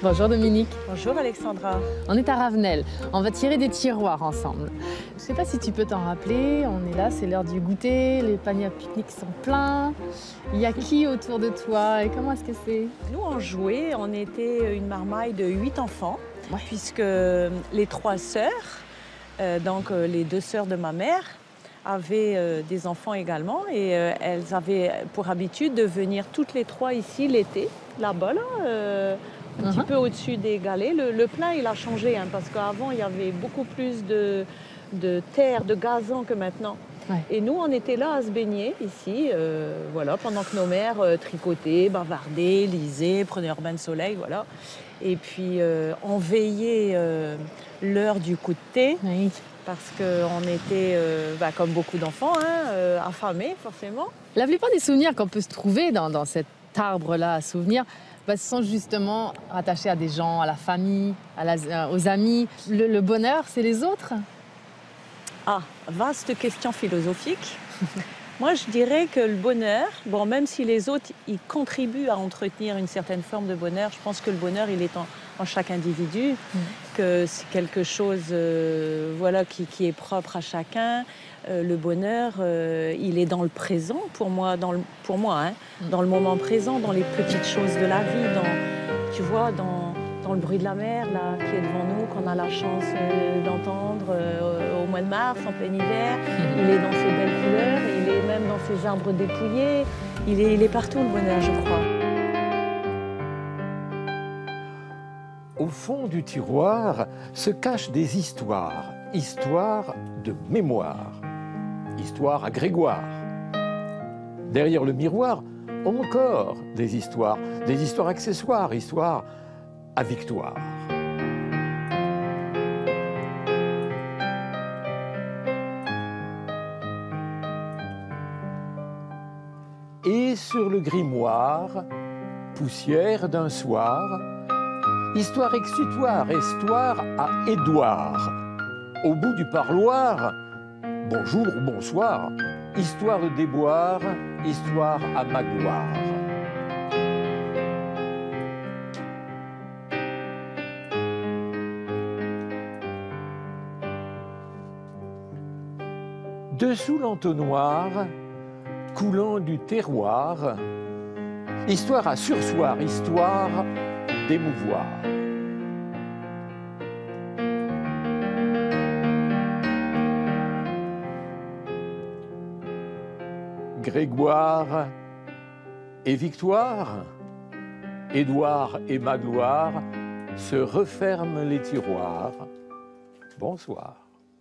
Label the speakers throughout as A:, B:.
A: Bonjour Dominique.
B: Bonjour Alexandra.
A: On est à Ravenel. On va tirer des tiroirs ensemble. Je ne sais pas si tu peux t'en rappeler. On est là, c'est l'heure du goûter. Les paniers à pique-nique sont pleins. Il y a qui autour de toi et comment est-ce que c'est?
B: Nous, on jouait. On était une marmaille de 8 enfants,
A: Ouais.
B: puisque les 3 sœurs, donc les 2 sœurs de ma mère, avaient des enfants également. Et elles avaient pour habitude de venir toutes les 3 ici l'été, là-bas, un petit peu au-dessus des galets. Le plein, il a changé, hein, parce qu'avant, il y avait beaucoup plus de terre, de gazon que maintenant.
A: Ouais.
B: Et nous, on était là à se baigner, ici, voilà, pendant que nos mères tricotaient, bavardaient, lisaient, prenaient leur bain de soleil, voilà. Et puis, on veillait l'heure du coup de thé,
A: Oui.
B: parce qu'on était, comme beaucoup d'enfants, hein, affamés, forcément.
A: La plupart des souvenirs qu'on peut se trouver dans cet arbre-là à souvenirs, sont justement rattachés à des gens, à la famille, aux amis. Le bonheur, c'est les autres?
B: Ah, vaste question philosophique. Moi, je dirais que le bonheur, bon, même si les autres, ils contribuent à entretenir une certaine forme de bonheur, je pense que le bonheur, il est en chaque individu, que c'est quelque chose voilà, qui est propre à chacun. Le bonheur, il est dans le présent, pour moi, dans le moment présent, dans les petites choses de la vie, tu vois, dans le bruit de la mer là, qui est devant nous, qu'on a la chance d'entendre au mois de mars, en plein hiver. Il est dans ses belles couleurs, il est même dans ses arbres dépouillés. Il est partout, le bonheur, je crois.
C: Au fond du tiroir se cachent des histoires, histoires de mémoire, histoires à Grégoire. Derrière le miroir, encore des histoires accessoires, histoires à Victoire. Et sur le grimoire, poussière d'un soir, histoire exutoire, histoire à Édouard. Au bout du parloir, bonjour ou bonsoir, histoire de déboire, histoire à ma gloire. Dessous l'entonnoir, coulant du terroir, histoire à sursoir, histoire d'émouvoir. Grégoire et Victoire, Édouard et Magloire se referment les tiroirs. Bonsoir.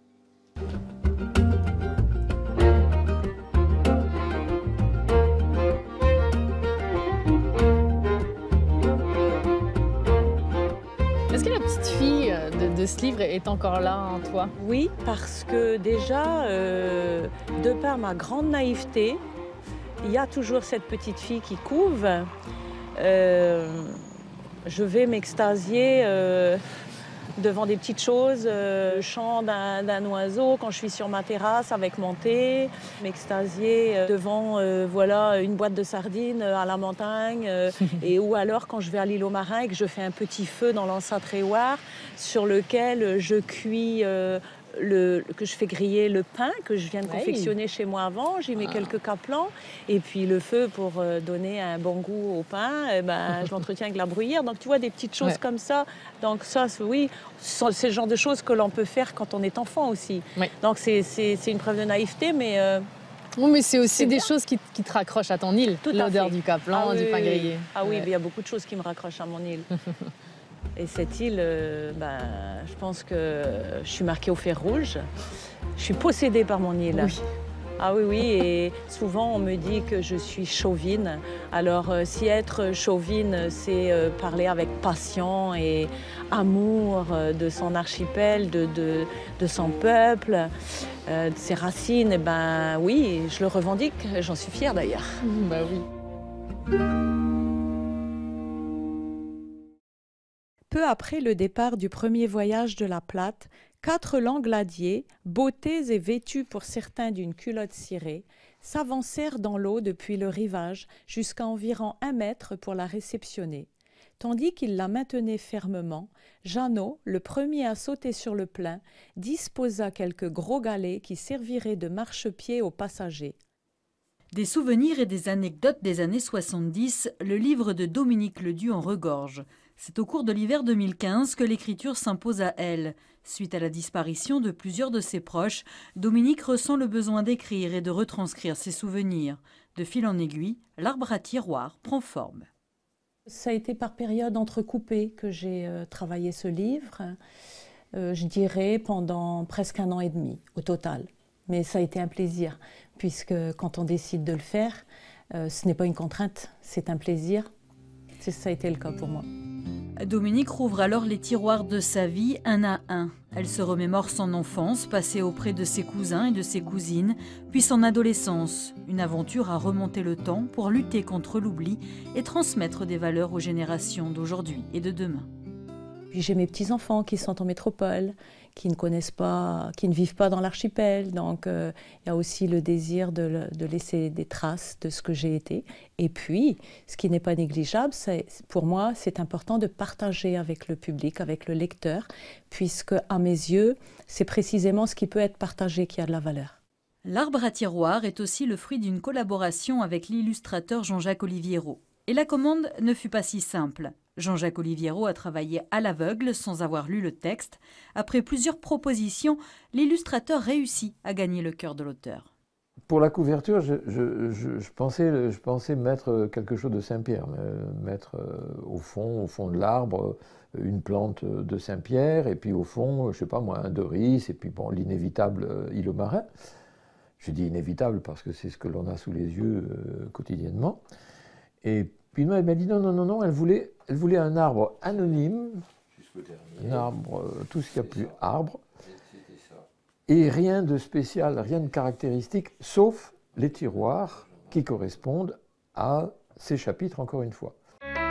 A: Est-ce que la petite fille de ce livre est encore là en toi?
B: Oui, parce que déjà, de par ma grande naïveté, il y a toujours cette petite fille qui couve. Je vais m'extasier devant des petites choses, le chant d'un oiseau quand je suis sur ma terrasse avec mon thé, m'extasier devant voilà, une boîte de sardines à la montagne, ou alors quand je vais à l'île aux Marins et que je fais un petit feu dans l'encenséoir sur lequel je cuis que je fais griller le pain que je viens de confectionner chez moi avant, j'y mets quelques caplans et puis le feu pour donner un bon goût au pain, je l'entretiens avec la bruyère. Donc tu vois des petites choses comme ça. Donc ça, oui, c'est le genre de choses que l'on peut faire quand on est enfant aussi. Oui. Donc c'est une preuve de naïveté, mais...
A: Oui, mais c'est aussi des choses qui te raccrochent à ton île. L'odeur du caplan, du pain grillé.
B: Ah oui, il y a beaucoup de choses qui me raccrochent à mon île. Et cette île, je pense que je suis marquée au fer rouge. Je suis possédée par mon île. Oui. Ah oui, oui, et souvent on me dit que je suis chauvine. Alors si être chauvine, c'est parler avec passion et amour de son archipel, de son peuple, de ses racines, oui, je le revendique, j'en suis fière d'ailleurs.
A: Oui.
B: Peu après le départ du premier voyage de la Platte, 4 langladiers, bottés et vêtus pour certains d'une culotte cirée, s'avancèrent dans l'eau depuis le rivage jusqu'à environ 1 mètre pour la réceptionner. Tandis qu'il la maintenait fermement, Jeannot, le premier à sauter sur le plein, disposa quelques gros galets qui serviraient de marchepied aux passagers.
D: Des souvenirs et des anecdotes des années 70, le livre de Dominique Ledu en regorge. C'est au cours de l'hiver 2015 que l'écriture s'impose à elle. Suite à la disparition de plusieurs de ses proches, Dominique ressent le besoin d'écrire et de retranscrire ses souvenirs. De fil en aiguille, l'arbre à tiroir prend forme.
B: Ça a été par période entrecoupée que j'ai travaillé ce livre, je dirais pendant presque 1 an et demi au total. Mais ça a été un plaisir, puisque quand on décide de le faire, ce n'est pas une contrainte, c'est un plaisir. Ça a été le cas pour moi.
D: Dominique rouvre alors les tiroirs de sa vie un à un. Elle se remémore son enfance, passée auprès de ses cousins et de ses cousines, puis son adolescence. Une aventure à remonter le temps pour lutter contre l'oubli et transmettre des valeurs aux générations d'aujourd'hui et de demain.
B: Puis j'ai mes petits-enfants qui sont en métropole, qui ne connaissent pas, qui ne vivent pas dans l'archipel. Donc il y a aussi le désir de laisser des traces de ce que j'ai été. Et puis, ce qui n'est pas négligeable, pour moi, c'est important de partager avec le public, avec le lecteur, puisque à mes yeux, c'est précisément ce qui peut être partagé qui a de la valeur.
D: L'arbre à tiroir est aussi le fruit d'une collaboration avec l'illustrateur Jean-Jacques Oliviero. Et la commande ne fut pas si simple. Jean-Jacques Oliviero a travaillé à l'aveugle sans avoir lu le texte. Après plusieurs propositions, l'illustrateur réussit à gagner le cœur de l'auteur.
C: Pour la couverture, je pensais mettre quelque chose de Saint-Pierre, mettre au fond de l'arbre une plante de Saint-Pierre, et puis au fond, je sais pas moi, un Doris, et puis bon, l'inévitable île aux marins. Je dis inévitable parce que c'est ce que l'on a sous les yeux quotidiennement. Et puis elle m'a dit non, elle voulait un arbre anonyme, un arbre, tout ce qu'il y a plus arbre, et rien de spécial, rien de caractéristique, sauf les tiroirs qui correspondent à ces chapitres, encore une fois.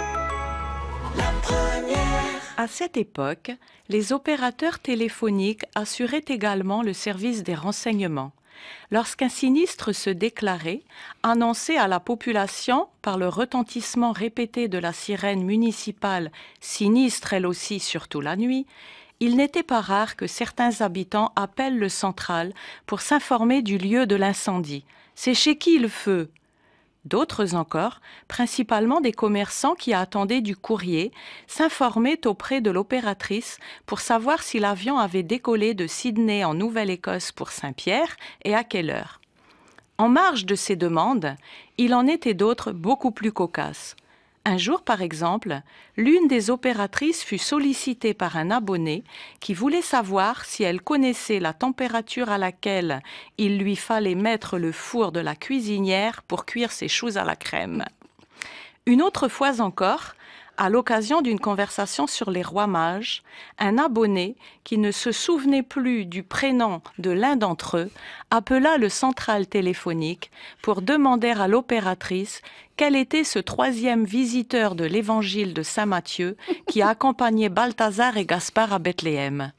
B: À cette époque, les opérateurs téléphoniques assuraient également le service des renseignements. Lorsqu'un sinistre se déclarait, annoncé à la population par le retentissement répété de la sirène municipale, sinistre elle aussi surtout la nuit, il n'était pas rare que certains habitants appellent le central pour s'informer du lieu de l'incendie. C'est chez qui le feu ? D'autres encore, principalement des commerçants qui attendaient du courrier, s'informaient auprès de l'opératrice pour savoir si l'avion avait décollé de Sydney en Nouvelle-Écosse pour Saint-Pierre et à quelle heure. En marge de ces demandes, il en était d'autres beaucoup plus cocasses. Un jour, par exemple, l'une des opératrices fut sollicitée par un abonné qui voulait savoir si elle connaissait la température à laquelle il lui fallait mettre le four de la cuisinière pour cuire ses choux à la crème. Une autre fois encore, à l'occasion d'une conversation sur les rois mages, un abonné qui ne se souvenait plus du prénom de l'un d'entre eux appela le central téléphonique pour demander à l'opératrice quel était ce troisième visiteur de l'évangile de Saint Matthieu qui a accompagné Balthazar et Gaspard à Bethléem.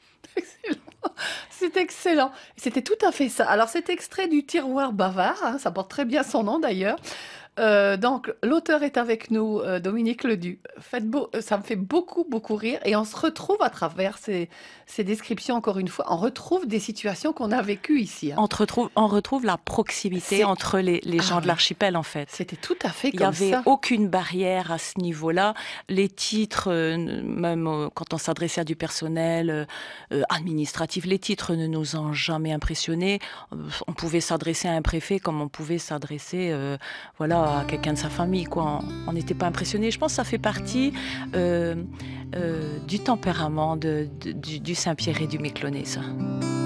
A: C'est excellent. C'était tout à fait ça. Alors, cet extrait du tiroir bavard, hein, ça porte très bien son nom d'ailleurs. Donc, l'auteur est avec nous, Dominique Ledu. Ça me fait beaucoup rire et on se retrouve à travers ces descriptions, encore une fois, on retrouve des situations qu'on a vécues ici. Hein.
B: On retrouve la proximité entre les gens de l'archipel, en fait.
A: C'était tout à fait comme ça.
B: Il n'y avait aucune barrière à ce niveau-là. Les titres, même quand on s'adressait à du personnel administratif, les titres ne nous ont jamais impressionnés. On pouvait s'adresser à un préfet comme on pouvait s'adresser à quelqu'un de sa famille, quoi. On n'était pas impressionné. Je pense que ça fait partie du tempérament du Saint-Pierre et du Miquelonais, ça.